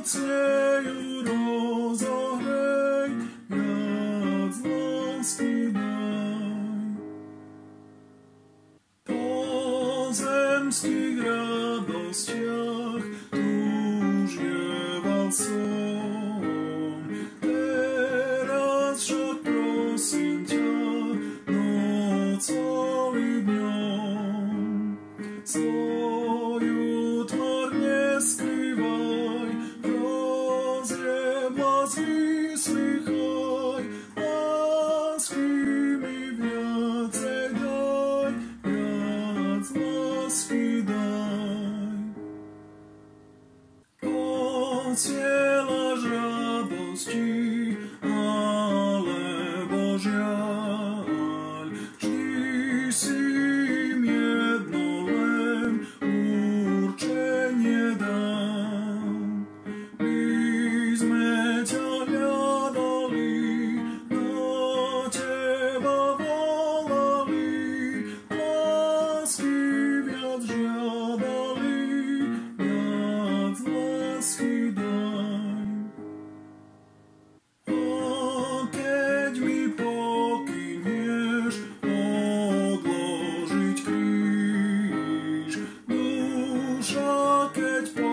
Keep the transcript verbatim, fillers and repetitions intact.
mocnejú rozohrej, viac lásky daj. Po zemských radostiach túžieval som, teraz však prosím ťa, nocou i dňom. Svoju tvár neskrývaj, prosieb, hlas, vyslýchaj, lásky mi viacej daj, viac lásky daj. Posielaš radosti, alebo žiaľ, vždy si im jedno len určenie dám. My sme ťa hľadali, na teba volali, lásky viac žiadali, viac lásky daj. A keď mi pokynieš odložiť kríž, duša keď